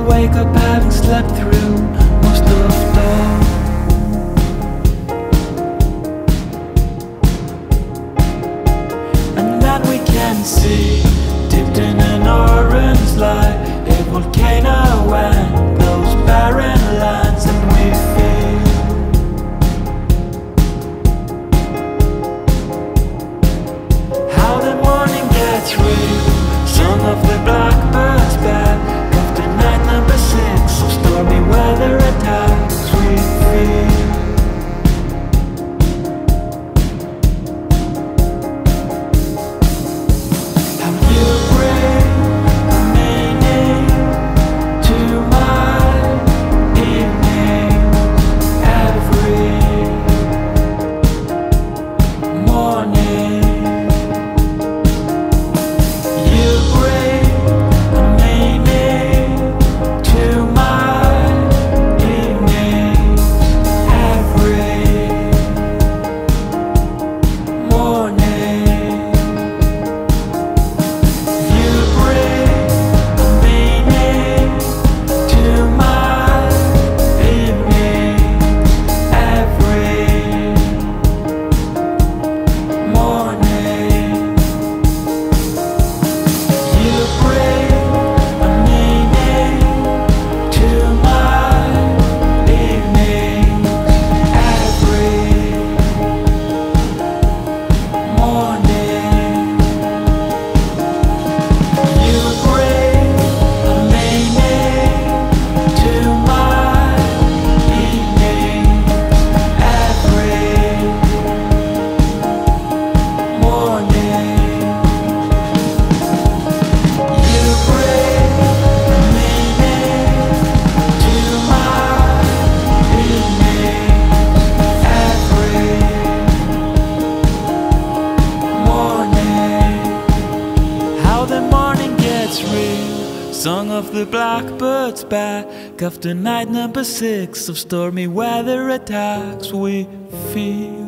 wake up having slept through most of dawn. And then we can see, dipped in an orange light, a volcano and those barren lands, and we feel how the morning gets real. Song of the blackbirds back after night number 6 of stormy weather attacks. We feel how you bring a meaning to my evening every morning. You bring a meaning to my evening every morning. You bring a meaning to my evening every morning. You bring a meaning to my evening every morning. You bring a meaning to my evening every morning. You bring a meaning to my evening every morning. How the morning gets real. Song of the blackbirds back after night number 6 of stormy weather attacks. We feel